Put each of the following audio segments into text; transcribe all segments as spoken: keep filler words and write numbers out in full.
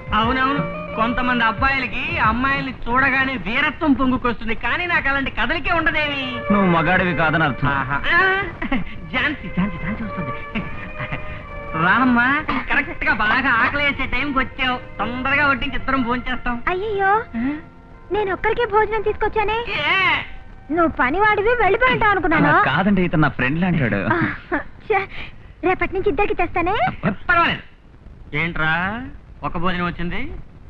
అవునవును, కొంతమంది అబ్బాయిలకి అమ్మాయిల్ని చూడగానే వీరత్వం పొంగుకొస్తుంది, కానీ నాకు అలాంటి కథలకే ఉండదేవి. నువ్వు మగాడివి కాదని అర్థం. ఝాన్సీ ఝాన్సీ ఝాన్సీ వస్తుంది. రామ్మా, కరెక్ట్ గా బాగా ఆకలి వేసే టైంకి వచ్చావు. తొందరగా వడ్డించి ఇద్దరం భోంచేస్తాం. అయ్యో, నేను ఒక్కరికే భోజనం తీసుకొచ్చానే. నువ్వు పనివాడివి వెళ్ళిపోయింటావు అనుకున్నాను. కాదండి, ఇతను నా ఫ్రెండ్ అంటాడు. రేపటి నుంచి ఇద్దరికి తెస్తానే. పర్వాలేదు. ఏంట్రా ఒక భోజనం వచ్చింది?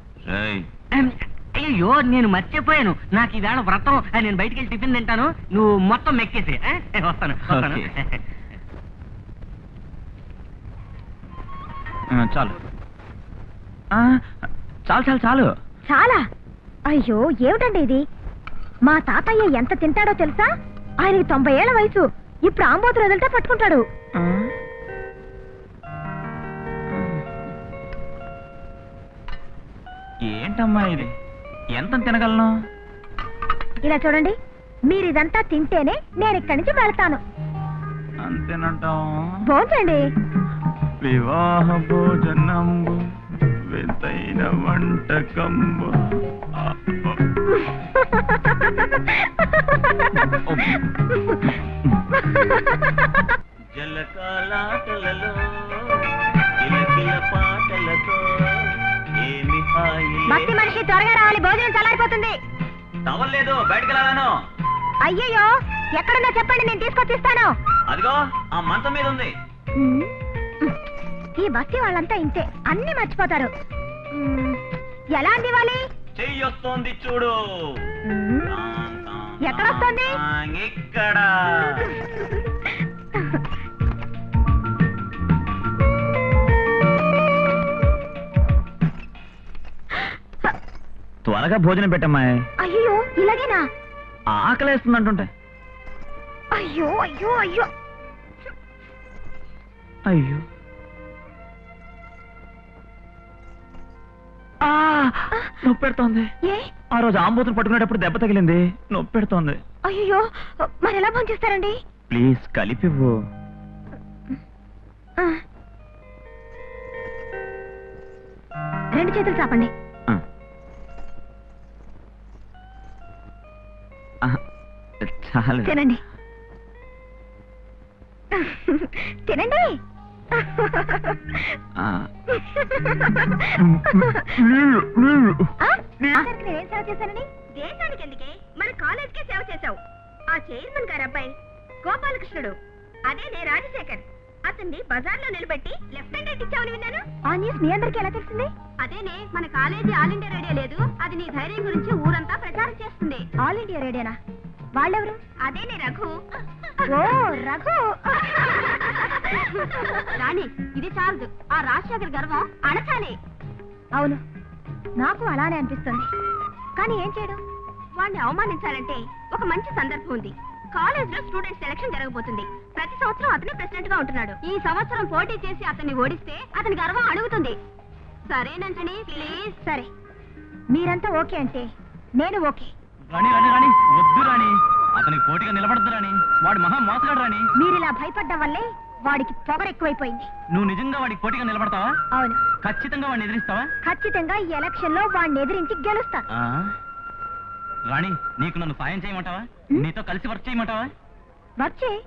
అయ్యో, నేను మర్చిపోయాను, నాకు ఈవేళ వ్రతం. నేను బయటికి వెళ్ళి టిఫిన్ తింటాను, నువ్వు మొత్తం మెక్కేసి. వస్తాను వస్తాను. చాలు చాలు చాలు చాలు చాలా. అయ్యో, ఏమిటండి ఇది? మా తాతయ్య ఎంత తింటాడో తెలుసా? ఆయనకి తొంభై ఏళ్ల వయసు. ఇప్పుడు ఆంబోతులు వదిలితే పట్టుకుంటాడు. ఏంటమ్మా ఇది? ఎంత తినగలను? ఇలా చూడండి, మీరు ఇదంతా తింటేనే నేను ఇక్కడి నుంచి వెళ్తాను. అంతేనంటాం. భోజనండి. వివాహ భోజనంబు వింతైన వంటకంబు. జలకాలాటలలో కిలకిల పాటలతో ఏమి హాయి. భక్తి మనిషి, త్వరగా రావాలి, భోజనం చల్లారిపోతుంది. తవలేదు, బయటకు వెళ్ళాను. అయ్యయ్యో, ఎక్కడున్నా చెప్పండి, నేను తీసుకొచ్చిస్తాను. అదిగో ఆ మంచం మీద ఉంది. ఈ బస్తీ వాళ్ళంతా ఇంతే, అన్ని మర్చిపోతారు. ఎలా అందివ్వాలి? చెయ్యి వస్తోంది చూడు. ఎక్కడొస్తుంది? ఇక్కడ. త్వరగా భోజనం పెట్టమ్మా. అయ్యో, ఇలాగేనా? ఆకలేస్తుంది అంటుంటే. అయ్యో అయ్యో అయ్యో అయ్యో. నొప్పి పెడుతోంది. ఆ రోజు ఆంబోతులు పట్టుకునేటప్పుడు దెబ్బ తగిలింది, నొప్పి పెడుతోంది. అయ్యో, మరి ఎలా భోంచేస్తారండి? ప్లీజ్ కలిపివ్వు. రెండు చేతులు చాపండి. చాలు, తినండి తినండి. నేనేం సేవ చేశానని? దేశానికి ఎందుకే, మన కాలేజ్కే సేవ చేశావు. ఆ చైర్మన్ గారు అబ్బాయి గోపాలకృష్ణుడు, అదే నే రాజశేఖర్, అతన్ని బజార్లో నిలబెట్టి లెఫ్టినెంట్ రేట్ ఇచ్చావని విన్నాను. ఆ న్యూస్ మీ అందరికీ ఎలా తెలిసింది? అదేనే, మన కాలేజీ ఆల్ ఇండియా రేడియో లేదు, అది నీ ధైర్యం గురించి ఊరంతా ప్రచారం చేస్తుంది. ఆల్ ఇండియా రేడియోనా? వాళ్ళెవరు? అదేనే రఘు. ఓ రఘు. రాణి, ఇది చాలదు, ఆ రాజశేఖర్ గర్వం అణచాలి. అవును, నాకు అలానే అనిపిస్తుంది, కానీ ఏం చేయడం? వాడిని అవమానించాలంటే ఒక మంచి సందర్భం ఉంది. కాలేజ్ లో స్టూడెంట్ సెలక్షన్ జరగబోతుంది. ప్రతి సంవత్సరం అతనే ప్రెసిడెంట్ గా ఉంటున్నాడు. ఈ సంవత్సరం పోటీ చేసి అతన్ని ఓడిస్తే అతని గర్వం అడుగుతుంది. సరేనంటని ప్లీజ్. సరే, మీరంతా ఓకే అంటే నేను ఓకే. రాణి రాణి రాణి వద్దు రాణి, అతనికి పోటీగా నిలబడద్దు రాణి, వాడు మహా మోసగాడు రాణి. మీరిలా భయపడ్డం వల్లే వాడికి పొగరు ఎక్కువైపోయింది. నువ్వు నిజంగా వాడికి పోటీగా నిలబడతావా? అవును. ఖచ్చితంగా వాడిని ఎదిరిస్తావా? ఖచ్చితంగా ఈ ఎలక్షన్ లో వాడిని ఎదిరించి గెలుస్తా. రాణి, నీకు నన్ను సాయం చేయమంటావా? నీతో కలిసి వర్క్ చేయమంటావా? వర్క్ చేయి.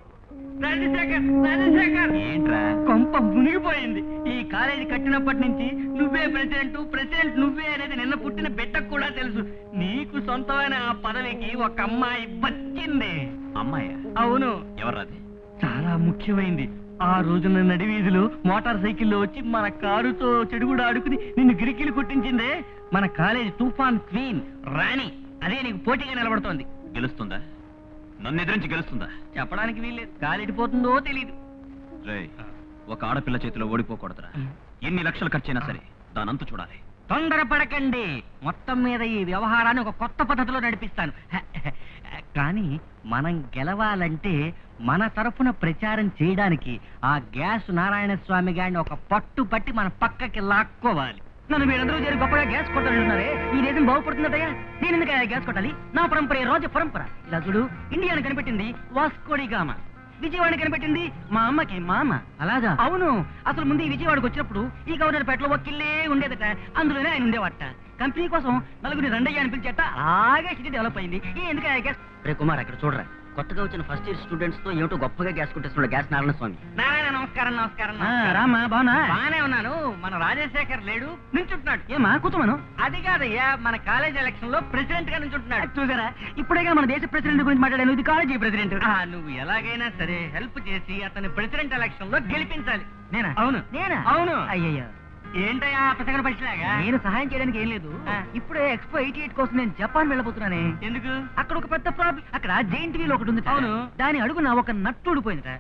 ఏంట్రా కొంప మునిగిపోయింది. ఈ కాలేజీ కట్టినప్పటి నుంచి నువ్వే ప్రెసిడెంట్, ప్రెసిడెంట్ నువ్వే అనేది నిన్న పుట్టిన బిడ్డకు కూడా తెలుసు. నీకు సొంతమైన ఆ పదవికి ఒక అమ్మాయి వచ్చింది. అమ్మాయి? అవును. ఎవరది? చాలా ముఖ్యమైంది. ఆ రోజున నడివీధిలో మోటార్ సైకిల్లో వచ్చి మన కారుతో చెడుగుడు ఆడుకుని నిన్ను గిరికిలు కొట్టించిందే మన కాలేజీ తుఫాన్ క్వీన్ రాణి. అదే నీకు పోటీగా నిలబడుతోంది. గెలుస్తుందా? నన్ను ఎదిరించి గెలుస్తుందా? చెప్పడానికి వీల్లేదు, గాలిడిపోతుందో తెలీదు. ఒక ఆడపిల్ల చేతిలో ఓడిపోకూడదురా. ఎన్ని లక్షలు ఖర్చైనా సరే దానంతా చూడాలి. తొందరపడకండి, మొత్తం మీద ఈ వ్యవహారాన్ని ఒక కొత్త పద్ధతిలో నడిపిస్తాను. కానీ మనం గెలవాలంటే మన తరఫున ప్రచారం చేయడానికి ఆ గ్యాస్ నారాయణ స్వామి గారిని ఒక పట్టు పట్టి మన పక్కకి లాక్కోవాలి. నన్ను మీరందరూ చేరి గొప్పగా గ్యాస్ కొట్టాలంటున్నారే, ఈ దేశం బాగుపడుతుందయ్యా. నేను ఎందుకు గ్యాస్ కొట్టాలి? నా పరంపర రోజు పరంపర. ఇలా చూడు, ఇండియాను కనిపెట్టింది వాస్కోడి గామా. విజయవాడ కనిపెట్టింది మా అమ్మకి మా అమ్మ. అలాగా? అవును. అసలు ముందు ఈ విజయవాడకు వచ్చినప్పుడు ఈ గవర్నర్ పేటలో ఒక్కిల్లే ఉండేదట, అందులోనే ఆయన ఉండేవాట. కంపెనీ కోసం నలుగురిని రెండయ్య అని పిలిచేట, అలాగే సిటీ డెవలప్ అయింది. ఎందుకంటే గ్యాస్ రే కుమార్ అక్కడ చూడరా, కొత్తగా వచ్చిన ఫస్ట్ ఇయర్ స్టూడెంట్స్ తో ఏమిటో గొప్పగా గ్యాస్ కొట్టేస్తున్నాడు గ్యాస్ నారాయణ స్వామి. నారాయణ నమస్కారం. నమస్కారం. రామా బాగున్నా? బాగానే ఉన్నాను. మన రాజశేఖర్ లేడు, నించుంటున్నాడు. ఏమా కూర్చోమను. అది కాదయ్యా, మన కాలేజ్ ఎలక్షన్ లో ప్రెసిడెంట్ గా నించుంటున్నాడు. చూసారా, ఇప్పుడేగా మన దేశ ప్రెసిడెంట్ గురించి మాట్లాడాను. ఇది కాలేజీ ప్రెసిడెంట్. నువ్వు ఎలాగైనా సరే హెల్ప్ చేసి అతని ప్రెసిడెంట్ ఎలక్షన్ లో గెలిపించాలి. నేనా? అవును. నేనా? అవును. అయ్యయ్యా, ఏంటయ్యా పచ్చగడ పచ్చిలాగా? నేను సహాయం చేయడానికి ఏం లేదు. ఇప్పుడే ఎక్స్పో ఎయిటీ ఎయిట్ కోసం నేను జపాన్ వెళ్ళబోతున్నానే. ఎందుకు? అక్కడ ఒక పెద్ద ప్రాబ్లం. అక్కడ జైంట్ వీల్ ఒకటి ఉంది. అవును. దాని అడుగున ఒక నట్టు ఊడిపోయింది.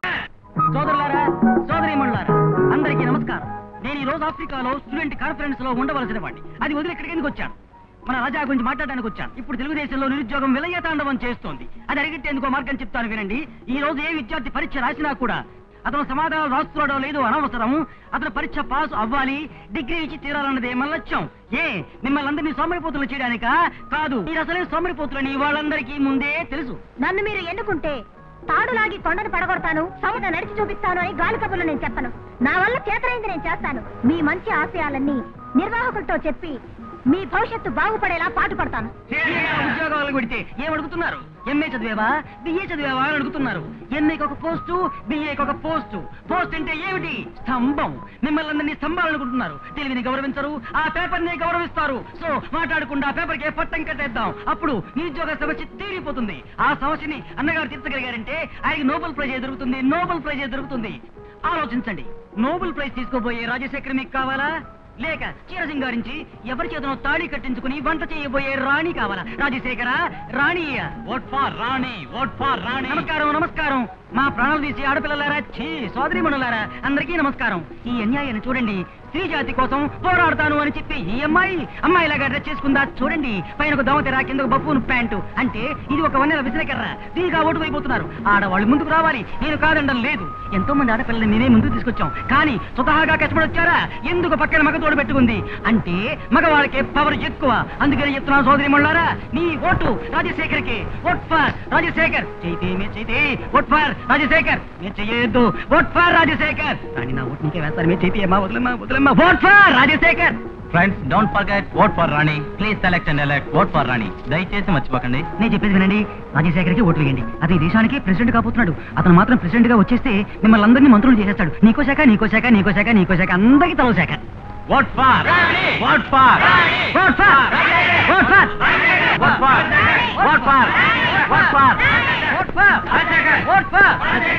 సోదరులారా, సోదరీమణులారా, అందరికీ నమస్కారం. నేను ఈ రోజు ఆఫ్రికాలో స్టూడెంట్ కాన్ఫరెన్స్ లో ఉండవలసిన వాడిని. అది వదిలి ఇక్కడికి ఎందుకు వచ్చాను? మన రాజా గురించి మాట్లాడడానికి వచ్చాను. ఇప్పుడు తెలుగుదేశంలో నిరుద్యోగం విలయ తాండవం చేస్తోంది. అది అడిగితేందుకో మార్గం చెప్తాను వినండి. ఈ రోజు ఏ విద్యార్థి పరీక్ష రాసినా కూడా అతను సమాధానాలు రాస్తున్నాడో లేదో అనవసరం. అతను పరీక్ష పాస్ అవ్వాలి, డిగ్రీ ఇచ్చి తీరాలన్నదే మన లక్ష్యం. ఏ మిమ్మల్ని అందరినీ సోమరిపోతులు చేయడానికా? కాదు, మీరు అసలే సోమరిపోతులని వాళ్ళందరికీ ముందే తెలుసు. నన్ను మీరు ఎన్నుకుంటే తాడులాగి కొండను పడగొడతాను, సముద్రం నడిచి చూపిస్తాను అని గాలి కబుర్లు నేను చెప్పను. నా వల్ల చేతనైంది నేను చేస్తాను. మీ మంచి ఆశయాలన్నీ నిర్వాహకులతో చెప్పి మీ భవిష్యత్తు బాగుపడేలా పాటుపడతాను. ఉద్యోగాలు కొడితే ఏమడుగుతున్నారు? ఎంఏ చదివేవా, బిఏ చదివేవా అని అడుగుతున్నారు. ఎంఏకి ఒక పోస్టు, బిఏకి ఒక పోస్టు. పోస్ట్ అంటే ఏమిటి? స్తంభం. మిమ్మల్ని అందరినీ స్తంభాలనుకుంటున్నారు. తెలివిని గౌరవించరు, ఆ పేపర్ ని గౌరవిస్తారు. సో మాట్లాడకుండా పేపర్ కి పట్టం కట్టేద్దాం. అప్పుడు నిరుద్యోగ సమస్య తీరిపోతుంది. ఆ సమస్యని అన్నగారు తీర్చగలిగారంటే ఆయనకి నోబెల్ ప్రైజ్ దొరుకుతుంది. నోబెల్ ప్రైజ్ దొరుకుతుంది. ఆలోచించండి. నోబెల్ ప్రైజ్ తీసుకోబోయే రాజశేఖర్ మీకు కావాలా, లేక చీర సింగారించి ఎవరి చేతనో తాళి కట్టించుకుని వంట చేయబోయే రాణి కావాలా? Rajasekhara, Rani. Vote for Rani, vote for Rani. నమస్కారం, నమస్కారం. మా ప్రాణాలు తీసి ఆడపిల్లలారా, ఛీ సోదరీమణులారా, అందరికీ నమస్కారం. ఈ అన్యాయాన్ని చూడండి. స్త్రీ జాతి కోసం పోరాడతాను అని చెప్పి ఈ అమ్మాయి అమ్మాయిలాగా డ్రెస్ చేసుకుందా చూడండి. పైన ఒక దోమతెర, కింద ఒక బప్పును ప్యాంటు. అంటే ఇది ఒక వన్నెల విసినకర్ర. దీనిగా ఓటు అయిపోతున్నారు. ఆడవాళ్ళు ముందుకు రావాలి, నేను కాదండం లేదు. ఎంతో మంది ఆడపిల్లల్ని నేనే ముందుకు తీసుకొచ్చాం. కానీ స్వతహాగా కష్టపడి వచ్చారా? ఎందుకు పక్కన మగతోడు పెట్టుకుంది అంటే మగవాళ్ళకే పవర్ ఎక్కువ. అందుకని చెప్తున్నాను సోదరీమణులారా, నీ ఓటు రాజశేఖర్కి. Vote for Rajasekhar. చైతే మే చైతే. Vote for Rajasekhar. మీరు చెయ్యొద్దు. Vote for Rajasekhar. కానీ నా ఓటు నీకే వేస్తారు. మీరు చైతే అమ్మా, వదిలేమ్మా, వదిలేమ్మా. Vote for Rajasekhar. Friends, don't forget vote for Rani. Please select and elect vote for Rani. దయచేసి మర్చిపోకండి. నేను చెప్పేది వినండి. రాజశేఖర్ కి ఓట్లు వేయండి. అతని దేశానికి ప్రెసిడెంట్ కాబోతున్నాడు. అతను మాత్రం ప్రెసిడెంట్ గా వచ్చేస్తే మిమ్మల్ని అందరినీ మంత్రులు చేసేస్తాడు. నీకో శాఖ, నీకో శాఖ, నీకో శాఖ, నీకో శాఖ, అందరికీ తలో శాఖ. Vote for vote for vote for vote for vote for vote for vote for vote for vote ఫార్.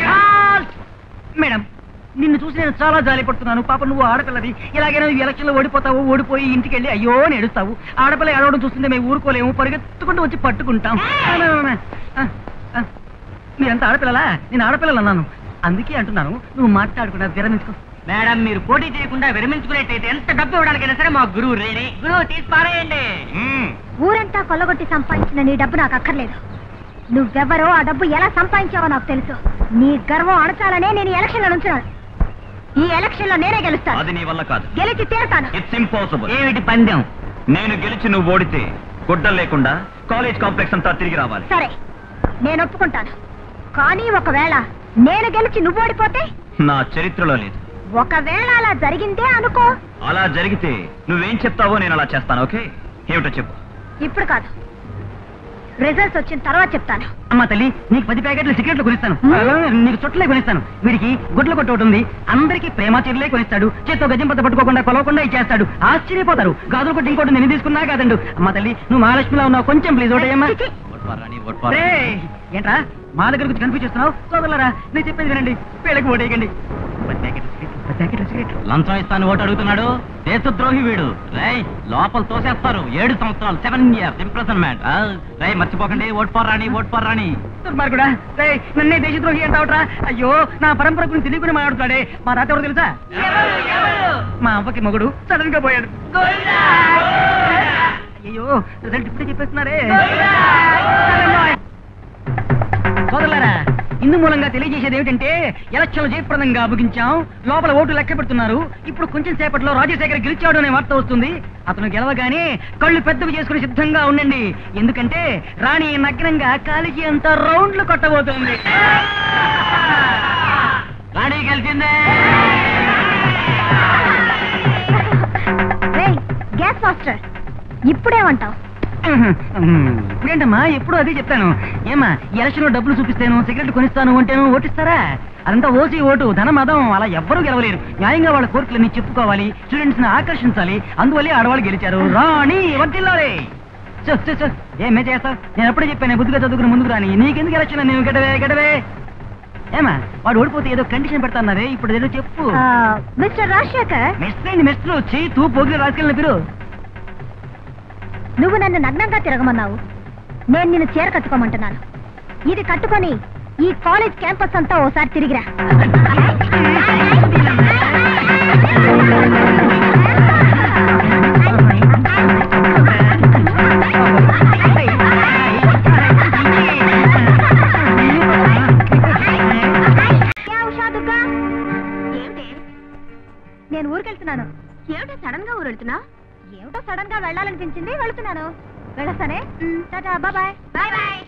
మేడం, నిన్ను చూసి నేను చాలా జాలి పడుతున్నాను. పాప నువ్వు ఆడపిల్లది. ఇలాగైనా నువ్వు ఎలక్షన్ లో ఓడిపోతావు. ఓడిపోయి ఇంటికి వెళ్ళి అయ్యో అని ఏడుస్తావు. ఆడపిల్ల ఏడవడం చూస్తుంటే మేము ఊరుకోలేము. పరిగెత్తుకుంటూ వచ్చి పట్టుకుంటాం. మీరంతా ఆడపిల్లలా? నేను ఆడపిల్లలు అన్నాను. అందుకే అంటున్నాను, నువ్వు మాట్లాడకుండా విరమించుకో. మేడం, మీరు పోటీ చేయకుండా విరమించుకునేట్టయితే ఎంత డబ్బు ఇవ్వడానికైనా సరే మా గురువు రెడీ. గురువు తీసి పారేయండి. ఊరంతా కొల్లగొట్టి సంపాదించిన నీ డబ్బు నాకు అక్కర్లేదు. నువ్వెవరో, ఆ డబ్బు ఎలా సంపాదించావో నాకు తెలుసు. నీ గర్వం అణచాలనే నేను ఎలక్షన్ లో నుంచున్నాను. ఈ ఎలక్షన్ లో నేనే గెలుస్తాను. అది నీ వల్ల కాదు. గెలిచి తీరుతాను. It's impossible. ఏమిటి పందెం? నేను గెలిచి నువ్వు ఓడితే గుడ్డలు లేకుండా కాలేజ్ కాంప్లెక్స్ అంతా తిరిగి రావాలి. సరే, నేను ఒప్పుకుంటాను. కానీ ఒకవేళ నేను గెలిచి నువ్వు ఓడిపోతే? నా చరిత్రలో లేదు. ఒకవేళ అలా జరిగిందే అనుకో. అలా జరిగితే నువ్వేం చెప్తావో నేను అలా చేస్తాను. ఓకే, ఏమిటో చెప్పు. ఇప్పుడు కాదు, రిజల్ట్స్ వచ్చిన తర్వాత చెప్తాను. అమ్మా తల్లి, నీకు పది ప్యాకెట్లు సిగరెట్లు కొనిస్తాను. నీకు చుట్టలే కొనిస్తాను. వీడికి గుడ్ల కొట్టు ఒకటి ఉంది. అందరికీ ప్రేమ చీరలే కొనిస్తాడు. చేత్తో గజం పత్త పట్టుకోకుండా కొలవకుండా ఇచ్చేస్తాడు. ఆశ్చర్యపోతారు. గాజులు కొట్టి ఇంకోటి నేను తీసుకున్నా కాదండు. అమ్మా తల్లి, నువ్వు మహాలక్ష్మిలా ఉన్నావు. కొంచెం ప్లీజ్ ఓటేయమ్మా. ఏంట్రా మా దగ్గర గురించి కన్ఫ్యూజ్ చేస్తున్నావు? సోదరులారా, నేను చెప్పేది వినండి. వీళ్ళకి ఓటేయకండి. లంచం ఇస్తాను ఓటు అడుగుతున్నాడు. దేశద్రోహి వీడు. రై లోపల తోసేస్తారు. ఏడు సంవత్సరాలు, సెవెన్ ఇయర్స్ ఇంప్రెసన్మెంట్. రై మర్చిపోకండి, vote for Rani, vote for Rani. దుర్మార్గుడా, రే నన్నే దేశద్రోహి అంటావుట్రా? అయ్యో, నా పరంపర గురించి తెలియకుండా మాట్లాడుతాడే. మా తాత ఎవరు తెలుసా? మా అవ్వకి మొగుడు సడన్ గా పోయాడు. అయ్యో, రిజల్ట్ ఇప్పుడే చెప్పేస్తున్నారే. సోదరులారా, ఇందు మూలంగా తెలియజేసేది ఏమిటంటే ఎలక్షన్లు జయప్రదంగా ముగించాం. లోపల ఓటు లెక్క పెడుతున్నారు. ఇప్పుడు కొంచెం సేపట్లో రాజశేఖర్ గెలిచాడు అనే వార్త వస్తుంది. అతను గెలవగానే కళ్ళు పెద్దవి చేసుకుని సిద్ధంగా ఉండండి. ఎందుకంటే రాణి నగ్నంగా కాలికి అంత రౌండ్లు కొట్టబోతుంది. రాణి గెలిచిందే. Gas master ఇప్పుడేమంటావు? ఇప్పుడేంటమ్మా ఎప్పుడు అదే చెప్తాను. ఏమా ఎలక్షన్ లో డబ్బులు చూపిస్తాను, సిగరెట్ కొనిస్తాను అంటేను ఓటిస్తారా? అదంతా ఓసి ఓటు, ధన మదం, అలా ఎవ్వరూ గెలవలేరు. న్యాయంగా వాళ్ళ కోరికలన్నీ చెప్పుకోవాలి, స్టూడెంట్స్ ని ఆకర్షించాలి. అందువల్లే ఆడవాళ్ళు గెలిచారు. రాణి వర్తిల్లాలి. ఏమే చేస్తావు? నేను ఎప్పుడే చెప్పాను బుద్ధిగా చదువుకుని ముందుకు రాని. నీకెందుకు ఎలక్షన్? నేను గడవే గడవే. ఏమా వాడు ఓడిపోతే ఏదో కండిషన్ పెడతాన్నారే, ఇప్పుడు ఏదో చెప్పు. మిస్టర్ రాజశేఖర్, మిస్టర్ మిస్టర్ వచ్చి తూ పోగిన రాజకీయాలను మీరు. నువ్వు నన్ను నగ్నంగా తిరగమన్నావు, నేను నిన్ను చీర కట్టుకోమంటున్నాను. ఇది కట్టుకొని ఈ కాలేజ్ క్యాంపస్ అంతా ఓసారి తిరిగిరా. నేను ఊరికెళ్తున్నాను. ఏమిటో సడన్ గా ఊరు వెళ్తున్నా? ఏమిటో సడన్ గా వెళ్ళాలనిపించింది, వెళ్తున్నాను. వెళ్ళొస్తానే. Tata, bye bye bye.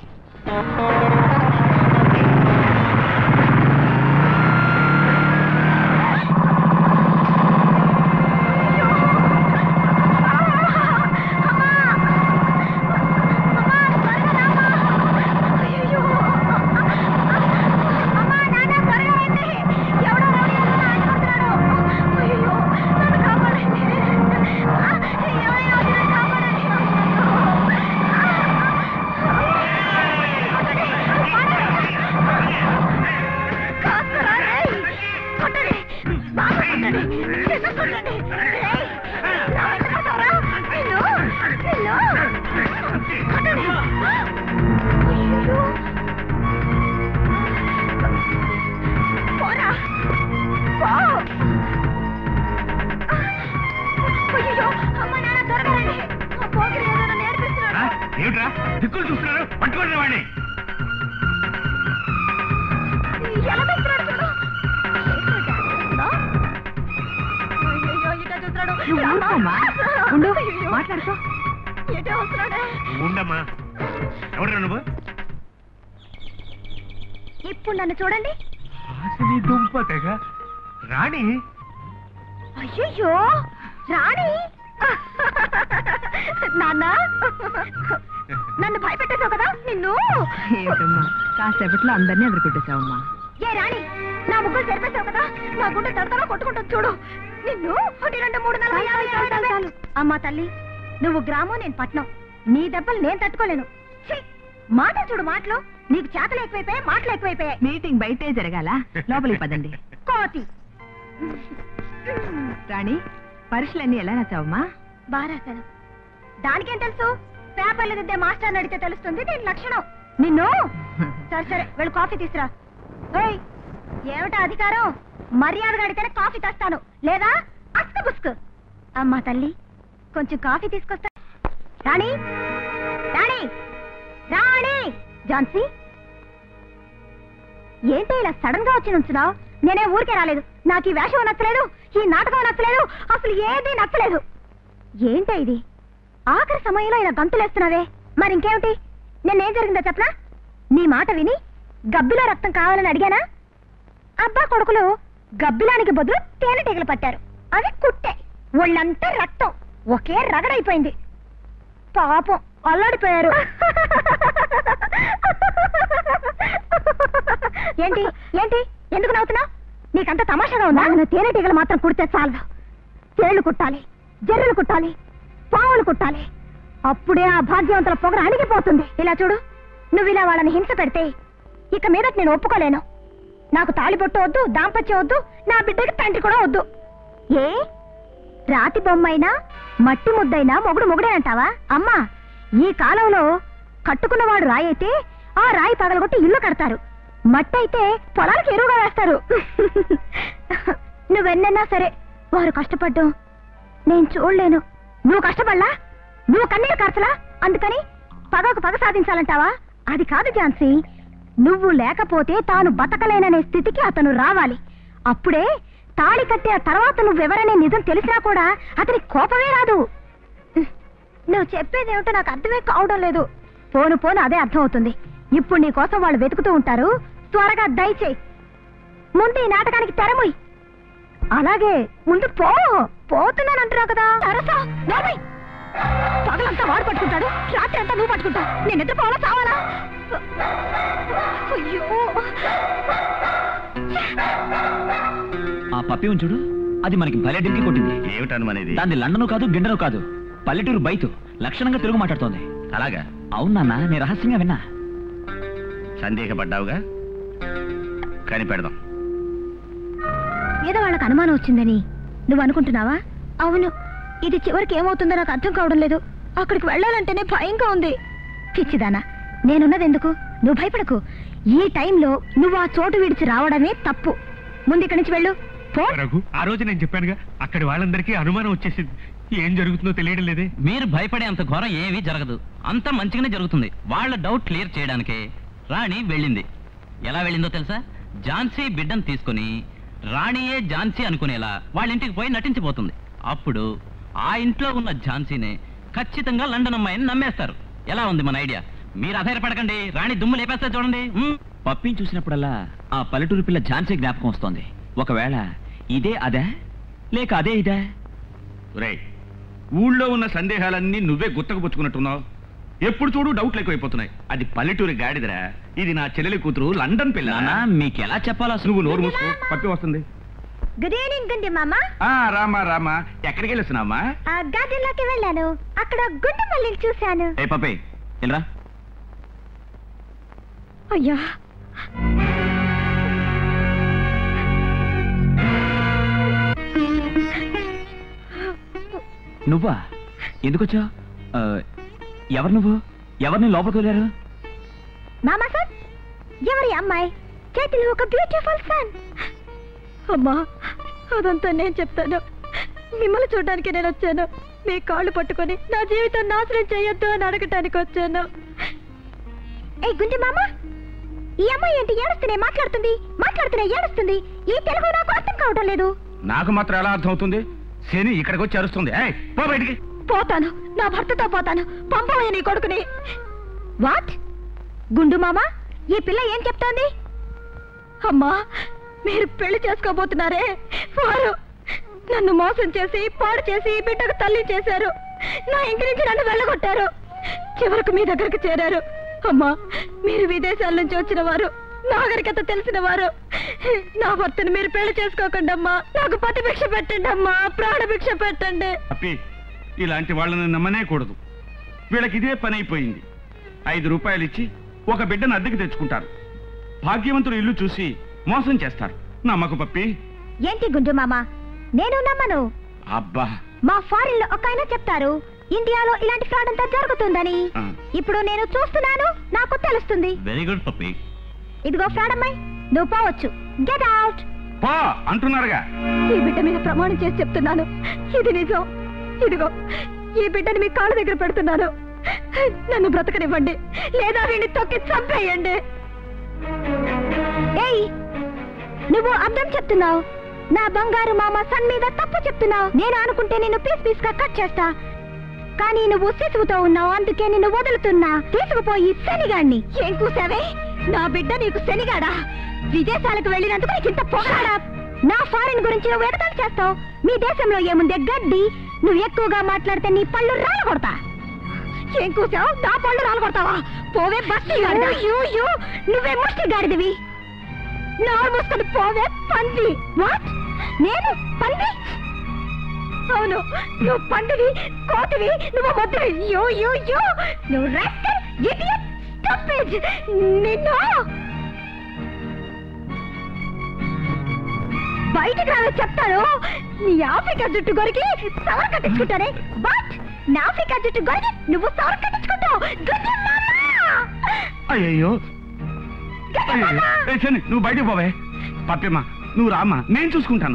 దిక్కులు చూస్తున్నారు, పట్టుకోండి వాడిని. మాట్లాడుకో. ఉండమ్మా, ఎవరు నువ్వు? ఇప్పుడు నన్ను చూడండి. దుంప తెగ రాణి. అయ్యో రాణి, నాన్న నన్ను భయపెట్టేశావు కదా. నిన్ను ఏమిటమ్మా కాసేపట్లో అందరినీ ఎదుర్కొట్టేశావమ్మా. ఏ రాణి, నా ముగ్గురు సరిపేశావు కదా. నా గుండె తడతలో కొట్టుకుంటుంది చూడు. నిన్ను ఒకటి రెండు మూడు నాలుగు యాభై యాభై యాభై. అమ్మా తల్లి, నువ్వు గ్రామం, నేను పట్నం. నీ దెబ్బలు నేను తట్టుకోలేను. మాటలు చూడు, మాటలు నీకు చేతలు ఎక్కువైపోయాయి, మాటలు ఎక్కువైపోయాయి. మీటింగ్ బయటే జరగాల, లోపలికి పదండి. కోతి రాణి, పరీక్షలన్నీ ఎలా రాసావమ్మా? బాగా రాశాను. దానికేం తెలుసు? పేపర్లు దిద్దే మాస్టర్ అడిగితే తెలుస్తుంది దీని లక్షణం. నిన్ను సరే సరే వెళ్ళి కాఫీ తీసురా. ఏయ్, ఏమిటా అధికారం? మర్యాదగా అడిగితేనే కాఫీ తెస్తాను, లేదా అస్క బుస్కు. అమ్మా తల్లి, కొంచెం కాఫీ తీసుకొస్తా. రాణి రాణి రాణి. ఝాన్సీ, ఏంటి ఇలా సడన్ గా వచ్చి నుంచున్నావు? నేనే ఊరికే రాలేదు. నాకు ఈ వేషం నచ్చలేదు, ఈ నాటకం నచ్చలేదు, అసలు ఏది నచ్చలేదు. ఏంటి ఇది? ఆఖరి సమయంలో ఇలా గంతులేస్తున్నావే, మరి ఇంకేమిటి? నేనేం జరిగిందో చెప్పనా? నీ మాట విని గబ్బిలో రక్తం కావాలని అడిగానా? అబ్బా కొడుకులు గబ్బిలానికి బదులు తేనెటీగలు పట్టారు. అవి కుట్టే, ఒళ్ళంతా రక్తం, ఒకే రగడైపోయింది. పాపం అల్లాడిపోయారు. ఏంటి ఏంటి ఎందుకు నవ్వుతున్నావు? నీకంత తమాషాగా ఉందా? తేనెటీగలు మాత్రం కుడితే చాలదు, తేళ్లు కుట్టాలి, జర్రులు కుట్టాలి, పావులు కుట్టాలి. అప్పుడే ఆ భాగ్యవంతుల పొగర అణిగిపోతుంది. ఇలా చూడు, నువ్వు ఇలా వాళ్ళని హింస పెడితే ఇక మీద నేను ఒప్పుకోలేను. నాకు తాళిబొట్టు వద్దు, దాంపత్యం వద్దు, నా బిడ్డకి తండ్రి కూడా వద్దు. ఏ రాతి బొమ్మైనా మట్టి ముద్దైనా మొగుడు మొగుడే అంటావా? అమ్మా, ఈ కాలంలో కట్టుకున్నవాడు రాయి అయితే ఆ రాయి పగలగొట్టి ఇల్లు కడతారు, మట్టి అయితే పొలాలకు ఎరువుగా వేస్తారు. నువ్వెన్నన్నా సరే వారు కష్టపడ్డం నేను చూడలేను. నువ్వు కష్టపడలా, నువ్వు కన్నీరు కార్చలా, అందుకని పగకు పగ సాధించాలంటావా? అది కాదు ఝాన్సీ, నువ్వు లేకపోతే తాను బతకలేననే స్థితికి అతను రావాలి. అప్పుడే తాళి కట్టే తర్వాత నువ్వెవరనే నిజం తెలిసినా కూడా అతని కోపమే రాదు. నువ్వు చెప్పేదేమిటో నాకు అర్థమే కావడం లేదు. పోను పోను అదే అర్థం అవుతుంది. ఇప్పుడు నీ కోసం వాళ్ళు వెతుకుతూ ఉంటారు. త్వరగా దయచేయి. ముందు ఈ నాటకానికి తెరముయ్. అలాగే ముందు పో. పోతున్నాను అంటున్నావు కదా. సరసా నోర్మై. పగలంతా వాడు పట్టుకుంటాడు, రాత్రి అంతా నువ్వు పట్టుకుంటావు. నేను నిద్రపోవాలా చావాలా? అయ్యో, ఆ పప్పి ఉంచుడు, అది మనకి భలే డింకి కొట్టింది. ఏమిటనుమనేది? దాన్ని లండను కాదు గిండను కాదు, పల్లెటూరు బయట లక్షణంగా తెలుగు మాట్లాడుతోంది. అలాగా? అవునన్నా, నేను రహస్యంగా విన్నా. సందేహపడ్డావుగా, కనిపెడదాం. ఏదో వాళ్ళకి అనుమానం వచ్చిందని నువ్వు అనుకుంటున్నావా? అవును, ఇది చివరికి ఏమవుతుందో నాకు అర్థం కావడం లేదు. అక్కడికి వెళ్ళాలంటేనే భయంగా ఉంది. పిచ్చిదానా, నేనున్నది ఎందుకు? నువ్వు భయపడకు. ఈ టైంలో నువ్వు ఆ చోటు విడిచి రావడమే తప్పు. ముందు ఇక్కడి నుంచి వెళ్ళు. పో. రఘు, ఆ రోజు నేను చెప్పానుగా, అక్కడి వాళ్ళందరికీ అనుమానం వచ్చేసింది. ఏం జరుగుతుందో తెలియడం లేదే. మీరు భయపడే అంత ఘోరం ఏమీ జరగదు, అంతా మంచిగానే జరుగుతుంది. వాళ్ళ డౌట్ క్లియర్ చేయడానికే రాణి వెళ్ళింది. ఎలా వెళ్ళిందో తెలుసా? ఝాన్సీ బిడ్డను తీసుకుని రాణియే ఝాన్సీ అనుకునేలా వాళ్ళ ఇంటికి పోయి నటించిపోతుంది. అప్పుడు ఆ ఇంట్లో ఉన్న ఝాన్సీనే ఖచ్చితంగా లండన్ అమ్మాయిని నమ్మేస్తారు. ఎలా ఉంది మన ఐడియా? మీరు అధైర్యపడకండి, రాణి దుమ్ము లేపేస్తే చూడండి. పప్పిని చూసినప్పుడల్లా ఆ పల్లెటూరు పిల్ల ఝాన్సీ జ్ఞాపకం వస్తోంది. ఒకవేళ ఇదే అదే, లేక అదే ఇదే? రేయ్, ఊళ్ళో ఉన్న సందేహాలన్నీ నువ్వే గుత్తకుపుచ్చుకున్నట్టున్నావు. ఎప్పుడు చూడు డౌట్లు ఎక్కువైపోతున్నాయి. అది పల్లెటూరి గాడిదరా, ఇది నా చెల్లెలి కూతురు లండన్ పిల్ల. మీకు ఎలా చెప్పాలో అసలు. నువ్వు నోరు మూసుకో, పప్పి వస్తుంది. గుడ్ ఈవినింగ్ గుండి మామ. ఆ రామా రామా, ఎక్కడికి వెళ్ళొస్తున్నావమ్మా? గార్డెన్ లోకి వెళ్ళాను. అక్కడ గుండు మల్లిని చూశాను. ఏ పప్పి, వెళ్ళరా. అయ్యా, నువ్వా? ఎందుకొచ్చావు? ఎవరు నువ్వు? ఎవరిని లోపలికి వెళ్ళారు? మామా సార్, ఎవరి అమ్మాయి? చేతిలో ఒక బ్యూటిఫుల్ సన్. అమ్మా, అదంతా నేను చెప్తాను. మిమ్మల్ని చూడడానికి నేను వచ్చాను. మీ కాళ్ళు పట్టుకొని నా జీవితం నాశనం చేయొద్దు అని అడగటానికి వచ్చాను. ఏ గుండి మామ, ఈ అమ్మాయి ఏంటి ఏడుస్తూనే మాట్లాడుతుంది, మాట్లాడుతూనే ఏడుస్తుంది. ఈ తెలుగు నాకు అర్థం కావడం లేదు. నాకు మాత్రం ఎలా అర్థం అవుతుంది? శని ఇక్కడికి వచ్చి అరుస్తుంది. ఏయ్, పో బయటికి. పోతాను, నా భర్తతో పోతాను. పంపవయ్య నీ కొడుకుని. వాట్? గుండు మామ, ఈ పిల్ల ఏం చెప్తోంది? అమ్మా, మీరు పెళ్లి చేసుకోబోతున్నారే, వారు నన్ను మోసం చేసి పాడు చేసి బిడ్డకు తల్లి చేశారు. నా ఇంటి నుంచి నన్ను వెళ్ళగొట్టారు. చివరకు మీ దగ్గరకు చేరారు. అమ్మా, మీరు విదేశాల నుంచి వచ్చిన వారు, నాగరికత తెలిసిన వారు. నా భర్తను మీరు పెళ్లి చేసుకోకండి అమ్మా. నాకు పతి భిక్ష పెట్టండి అమ్మా, ప్రాణ భిక్ష పెట్టండి. అప్పి, ఇలాంటి వాళ్ళని నమ్మనే కూడదు. వీళ్ళకి ఇదే పని అయిపోయింది. ఐదు రూపాయలు ఇచ్చి ఒక బిడ్డను అద్దెకి తెచ్చుకుంటారు. భాగ్యవంతుడు ఇల్లు చూసి మోసం చేస్తారు. నమ్మకు పప్పి. ఏంటి గుండు మామ, నేను నమ్మను. అబ్బా, మా ఫారిన్ లో ఒక ఆయన చెప్తారు ఇండియాలో ఇలాంటి ఫ్రాడ్ అంతా జరుగుతుందని. ఆ. ఇప్పుడు నేను చూస్తున్నాను, నాకు తెలుస్తుంది. Very good puppy. ఇదిగో ఫ్రాడ్ అమ్మాయి, నువ్వు పోవచ్చు. Get out. పో అంటున్నారుగా. ఈ బిడ్డ మీద ప్రమాణం చేసి చెప్తున్నాను, ఇది నిజం. ఇదిగో ఈ బిడ్డని మీ కాళ్ళ దగ్గర పెడుతున్నాను. నన్ను బ్రతకనివ్వండి, లేదా వీడిని తొక్కి చంపేయండి. ఏయ్, నువ్వు అర్థం చెప్తున్నావు. నా బంగారు మామ సన్ మీద తప్పు చెప్తున్నావు. నేను అనుకుంటే నిన్ను పీస్ పీస్ గా కట్ చేస్తా, కానీ నువ్వు శిశువుతో ఉన్నావు, అందుకే నిన్ను వదులుతున్నా. తీసుకుపోయి శనిగాడిని. ఏం కూసావే? నా బిడ్డ నీకు శనిగాడా? విదేశాలకు వెళ్ళినందుకు నీకు ఇంత పొగడా? నా ఫారిన్ గురించి నువ్వు ఎగతాళి చేస్తావు. మీ దేశంలో ఏముందే గడ్డి. నువ్వు ఎక్కువగా మాట్లాడితే నీ పళ్ళు రాలగొడతా. ఏం కూసావు? నా పళ్ళు రాలగొడతావా? పోవే బస్తి గాడిద. నువ్వే ముష్టి గాడిదివి. నోరు మూసుకొని పోవే పంది. వాట్? నేను పంది? అవును, నువ్వు పందివి, కోతివి, నువ్వు మొద్దువి. యో యో యో, నువ్వు రాస్కల్, ఇడియట్, స్టూపిడ్. నిన్ను బయటికి రావే చెప్తాను. నీ ఆఫ్రికా జుట్టు గొరికి సవర కట్టించుకుంటానే. బట్ నా ఆఫ్రికా జుట్టు గొరికి నువ్వు సవర కట్టించుకుంటావు. గుడ్డి మామ. అయ్యో, గడ్డి మామ. నువ్వు బయటకు పోవే. పప్పిమ్మ, నువ్వు రామ్మా, నేను చూసుకుంటాను.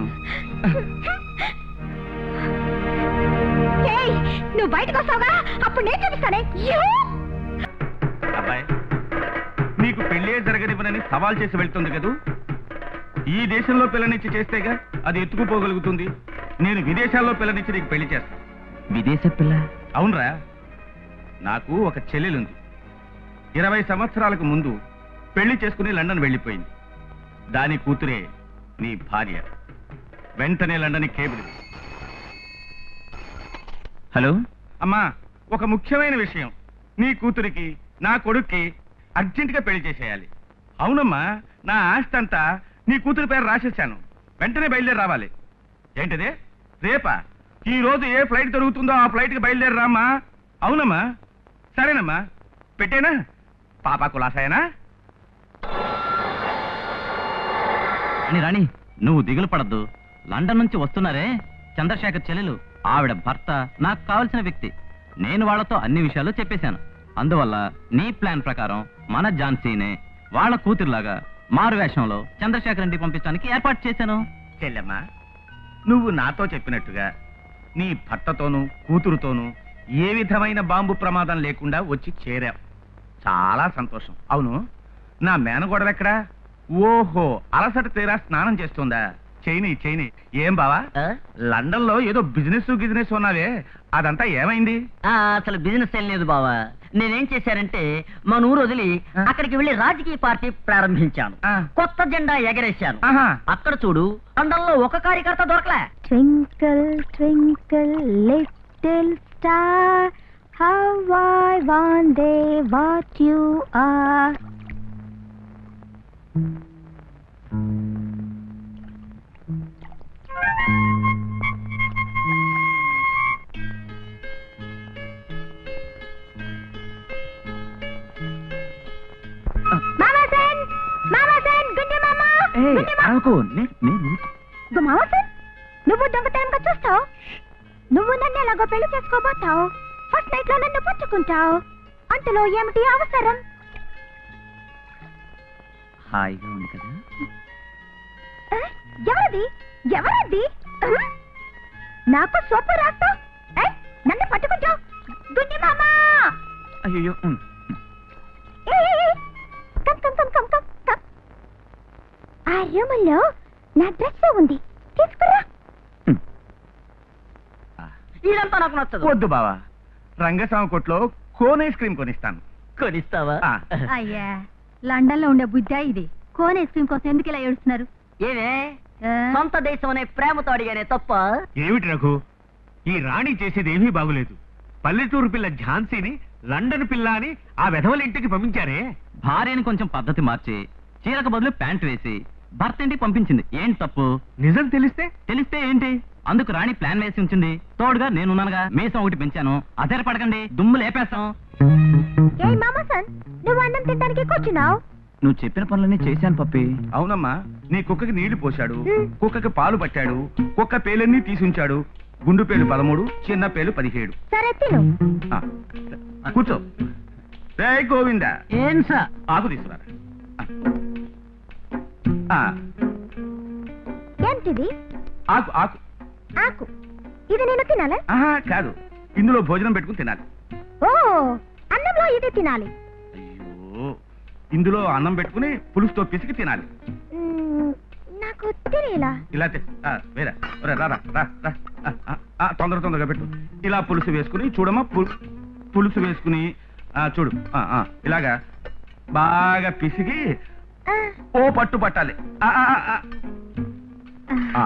ఏయ్, నువ్వు బయటకు వస్తావుగా, అప్పుడు నేను చూపిస్తానే. యూ. అబ్బాయి, నీకు పెళ్ళే జరగనివ్వనని సవాల్ చేసి వెళ్తుంది కదూ. ఈ దేశంలో పిల్లనిచ్చి చేస్తేగా అది ఎత్తుకుపోగలుగుతుంది. నేను విదేశాల్లో పిల్లనిచ్చి నీకు పెళ్లి చేస్తాను. విదేశ పిల్ల? అవునరా, నాకు ఒక చెల్లెలుంది. ఇరవై సంవత్సరాలకు ముందు పెళ్లి చేసుకుని లండన్ వెళ్ళిపోయింది. దాని కూతురే నీ భార్య వెంటనే లండన్ కేబుల్. హలో అమ్మా, ఒక ముఖ్యమైన విషయం. నీ కూతురికి నా కొడుక్కి అర్జెంటుగా పెళ్లి చేసేయాలి. అవునమ్మా, నా ఆస్తి అంతా నీ కూతురి పేరు రాసేసాను. వెంటనే బయలుదేరి రావాలి. ఏంటిదే? రేపా? ఈ రోజు ఏ ఫ్లైట్ దొరుకుతుందో ఆ ఫ్లైట్కి బయలుదేరి రామ్మా. అవునమ్మా, సరేనమ్మా, పెట్టేనా? పాపా కులాసాయనా? అని రాణి, నువ్వు దిగులు పడద్దు. లండన్ నుంచి వస్తున్నారే చంద్రశేఖర్ చెల్లెలు, ఆవిడ భర్త నాకు కావలసిన వ్యక్తి. నేను వాళ్లతో అన్ని విషయాలు చెప్పేశాను. అందువల్ల నీ ప్లాన్ ప్రకారం మన ఝాన్సీనే వాళ్ళ కూతురులాగా మారు వేషంలో చంద్రశేఖర్ ఇంటికి పంపించడానికి ఏర్పాటు చేశాను. చెల్లెమ్మా, నువ్వు నాతో చెప్పినట్టుగా నీ భర్తతోనూ కూతురుతోనూ ఏ విధమైన బాంబు ప్రమాదం లేకుండా వచ్చి చేరావు. చాలా సంతోషం. అవును, నా మేనగోడలెక్కడా? ఓహో, అలసట తీరా స్నానం చేస్తుందా? చేయని చేయని. ఏం బావా, లండన్ లో ఏదో బిజినెస్ బిజినెస్ ఉన్నావే, అదంతా ఏమైంది? అసలు బిజినెస్ ఏం లేదు బావా. నేనేం చేశానంటే మన ఊరు వదిలి అక్కడికి వెళ్లి రాజకీయ పార్టీ ప్రారంభించాను. కొత్త జెండా ఎగరేశాను. అక్కడ చూడు, లండన్ లో ఒక కార్యకర్త దొరకలే. Twinkle, twinkle, little star, how I wonder what you are. Mama Sen, Mama Sen, గుండి మామ, గుండి మామ. మామ సెన్, నువ్వు దొంగతనంగా చూస్తావు. నువ్వు నన్ను ఎలాగో పెళ్లి చేసుకోబోతావు. ఫస్ట్ నైట్ లో నన్ను పుచ్చుకుంటావు. అంతలో ఏమిటి అవసరం? హాయిగా ఉంది కదా. ఆ, ఎవరది ఎవరది? ఆ? నాకు సోపు రాస్తావు, నన్ను పట్టుకుంటావు. గుండి మామ, అయ్యో, ఏ, ఏ, ఏ. Come come come come come come. ఆ రూములో నా డ్రెస్ ఉంది, తీసుకురా. ఇదంతా నాకు నచ్చదు. వద్దు బావా, రంగస్వామి కొట్లో కోన్ ఐస్ క్రీమ్ కొనిస్తాను. కొనిస్తావా? ఆ. అయ్యా, లండన్ లో ఉండే బుద్ధా ఇది. కోన్ ఐస్ క్రీమ్ కోసం ఎందుకు ఇలా ఏడుస్తున్నారు? ఏమే, సొంత దేశం అనే ప్రేమతో అడిగానే తప్ప? ఏమిటి రఘు, ఈ రాణి చేసేది ఏమీ బాగులేదు. పల్లెటూరు పిల్ల ఝాన్సీని లండన్ పిల్ల అని ఆ వెధవల ఇంటికి పంపించారే. భార్యని కొంచెం పద్ధతి మార్చి చీరకు బదులు ప్యాంట్ వేసి భర్త ఇంటికి పంపించింది. ఏంటి తప్పు? నిజం తెలిస్తే తెలిస్తే ఏంటి? అందుకు రాణి ప్లాన్ వేసి ఉంచింది. తోడుగా నేనున్నానుగా. మీసం ఒకటి పెంచాను. అదేర పడకండి, దుమ్ము లేపేస్తాం. ఏ మామా సన్, నువ్వు అన్నం తినడానికి కూర్చున్నావు. నువ్వు చెప్పిన పనులన్నీ చేశాను పప్పి. అవునమ్మా, నీ కుక్కకి నీళ్లు పోశాడు, కుక్కకి పాలు పట్టాడు, కుక్క పేలన్నీ తీసుంచాడు. గుండు పేలు పదమూడు, చిన్న పేలు పదిహేడు. సరే తిను. ఆ, కూర్చో. రే గోవిందా, ఏం సార్? ఆకు తీసుకురా. ఆ, ఏంటిది? ఆకు ఆకు. ఆకు. ఇది నేను తినాలా? ఆహా, కాదు, ఇందులో భోజనం పెట్టుకుని తినాలి. ఓ, అన్నంలో ఇది తినాలి. అయ్యో, ఇందులో అన్నం పెట్టుకుని పులుసుతో పిసికి తినాలి. మ్మ్, నాకు తెలియలా. ఇలా తి- ఆ, వేరా ఒరే, రా రా రా రా. ఆ, ఆ, ఆ, తొందర తొందరగా పెట్టు. ఇలా పులుసు వేసుకుని చూడమ్మా, పులు- పులుసు వేసుకుని ఆ, చూడు. ఆ, ఆ, ఇలాగా బాగా పిసికి ఆ. ఓ పట్టు పట్టాలి. ఆ, ఆ, ఆ, ఆ. ఆ.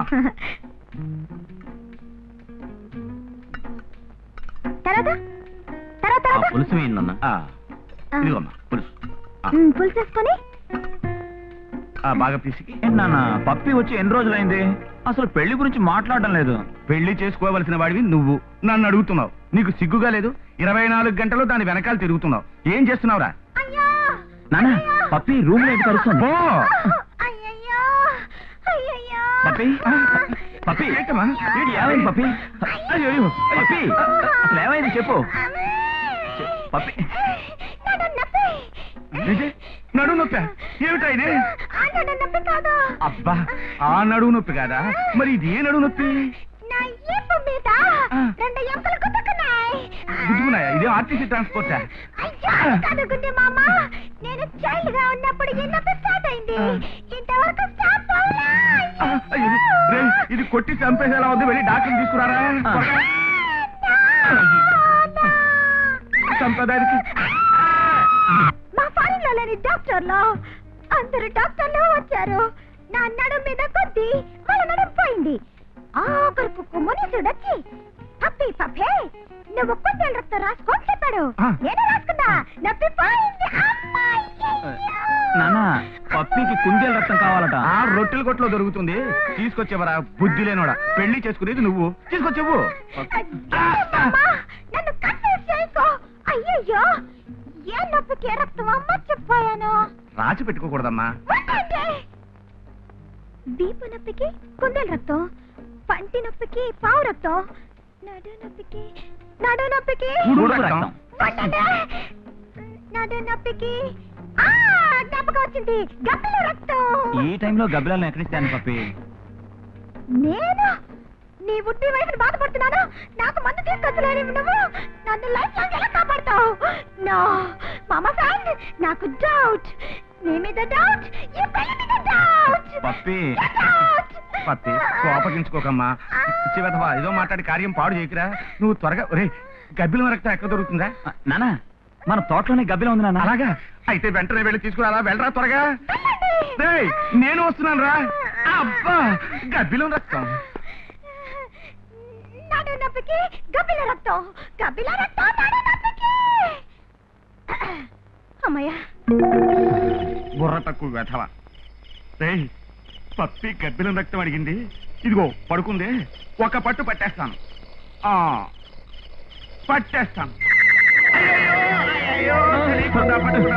తర్వాత తర్వాత ఆ తర్వాత పులుసు వేయండి అన్న. ఆ, ఇదిగోమ్మా పులుసు. ఆ, మ్మ్, పులుసు వేసుకొని ఆ, బాగా పిసికి. నాన్న, పప్పి వచ్చి ఎన్ని రోజులైంది? అసలు పెళ్లి గురించి మాట్లాడడం లేదు. పెళ్లి చేసుకోవలసిన వాడివి నువ్వు నన్ను అడుగుతున్నావు. నీకు సిగ్గుగా లేదు? ఇరవై నాలుగు గంటలు దాని వెనకాల తిరుగుతున్నావు. ఏం చేస్తున్నావురా? అయ్యో నాన్న, పప్పి రూమ్ లో కలుస్తుంది. ఓ! అయ్యయ్యో అయ్యయ్యో పప్పి, పప్పి, ఏంటమ్మా? ఏంటి, ఏమైంది పప్పి? అయ్యో, పప్పి, అసలు ఏమైంది చెప్పు. పప్పి, నడు నొప్పి. ఏంటి? నడుము నొప్పి? ఏమిటా ఇది? ఆ నడు నొప్పి కాదు. అబ్బా, ఆ నడుము నొప్పి కాదా? మరి ఇది ఏ నడుము నొప్పి? నా ఈపు మీద రెండు ఎముకలు గుద్దుకున్నాయి. గుద్దుకున్నాయా? ఇదే ఆర్టీసీ ట్రాన్స్పోర్టా? అయ్యో, కాదు గుండె మామ. నేను చైల్డ్ గా ఉన్నప్పుడు ఈ నొప్పి స్టార్ట్ అయింది. ఇంతవరకు స్టాప్ అవ్వలా. ఆ, అయ్యో, రేయ్, ఇది కొట్టి చంపేసేలా ఉంది. వెళ్ళి డాక్టర్ తీసుకురారా. చంపడానికి మా ఫారెన్ లో లేని డాక్టర్లు అందరు డాక్టర్లు వచ్చారు. నా నడుం మీద కొద్ది వాళ్ళ నడుం పోయింది. ఆఖరుకు మునీసుడొచ్చి పప్పి పప్పే నువ్వు కుందేలు రక్తం రాసుకోని చెప్పాడు. ఆ. నేనే రాసుకున్నా. నొప్పి పోయింది. అమ్మాయి నానా పప్పికి కుందేలు రక్తం కావాలట. ఆ రొట్టెల కొట్లో దొరుకుతుంది, తీసుకొచ్చేవరా బుద్ధి లేనోడా. పెళ్లి చేసుకునేది నువ్వు, తీసుకొచ్చేవు. నన్ను కన్ఫ్యూజ్ చేయకో. అయ్యయ్యో, ఏ నొప్పికి ఏ రక్తం మర్చిపోయాను. రాసి పెట్టుకోకూడదమ్మా. వీపు నొప్పికి కుందేలు రక్తం, పంటి నొప్పికి పావు రక్తం, నడు నొప్పికి నడు నొప్పికి ఉడుకు రక్తం. వడ్డనే. నడు నొప్పికి ఆ జ్ఞాపకం వచ్చింది, గబ్బిల రక్తం. ఈ టైంలో గబ్బిలాలను ఎక్కడిస్తాను పప్పి? నేను నీ ఉట్టి వైపుని బాధపడుతున్నాను. నాకు మందు తీసుకొచ్చలేని నువ్వు నన్ను లైఫ్ లాంగ్ ఎలా కాపాడుతావు? నో మామా ఫ్రెండ్, నాకు డౌట్. నీ మీద డౌట్, ఈ పెళ్లి మీద డౌట్. పప్పి పప్పి కోపగించుకోకమ్మా. చివతవా ఏదో మాట్లాడి కార్యం పాడు చేయకురా. నువ్వు త్వరగా ఒరే గబ్బిలం రక్తం ఎక్కడ దొరుకుతుందా? నానా మన తోటలోనే గబ్బిలం ఉంది నాన్న. అలాగా అయితే వెంటనే వెళ్ళి తీసుకురా. వెళ్ళరా త్వరగా. రేయ్, నేను వస్తున్నాను రా. అబ్బా గబ్బిలం రక్తం. నడు నొప్పికి గబ్బిల రక్తం, గబ్బిల రక్తం నడు నొప్పికి. అమ్మయ్య, బుర్ర తక్కువ వెధవ. రేయ్, పప్పి గబ్బిలం రక్తం అడిగింది. ఇదిగో పడుకుంది. ఒక పట్టు పట్టేస్తాను. ఆ పట్టేస్తాను. అయ్యయ్యో, అయ్యయ్యో, పట్టుకురా, పట్టుకురా.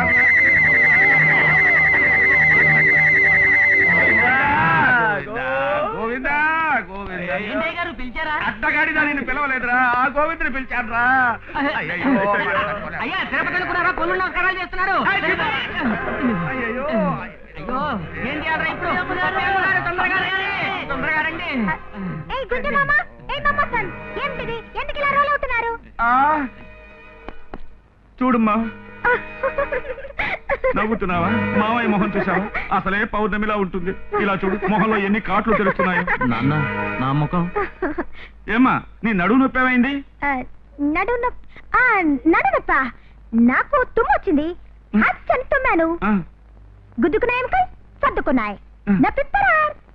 గోవిందా, గోవిందా. ఏంటయ్య గారు పిలిచారా? అడ్డగాడిదా నిన్ను పిలవలేదురా, ఆ గోవిందుని పిలిచాడ్రా. అయ్యయ్యో, అయ్యా తిరుపతి అనుకున్నారా? కొల్లు నమస్కారాలు చేస్తున్నారు. అయ్యయ్యో. అయ్యో ఏం చేయాలరా ఇప్పుడు? తొందరగా రండి, తొందరగా రండి. ఏ గుడ్డి మామ, ఏ మామ సన్, ఏంటిది? ఎందుకు ఇలా రోల్ అవుతున్నారు? ఆ, చూడమ్మా, నవ్వుతున్నావా? మావయ్య మొహం చూసావా? అసలే పౌర్ణమిలా ఉంటుంది. ఇలా చూడు, మొహంలో ఎన్ని కాట్లు తెలుస్తున్నాయో. నాన్న నా ముఖం ఏమ్మా, నీ నడువు నొప్పేమైంది? ఆ, నడు నొప్పి, ఆ, నడు నొప్ప. నాకు తుమ్ము వచ్చింది. హాస్యం తుమ్మాను. ఆ, గుద్దుకున్నాయి సర్దుకున్నాయి. నా పిప్పరా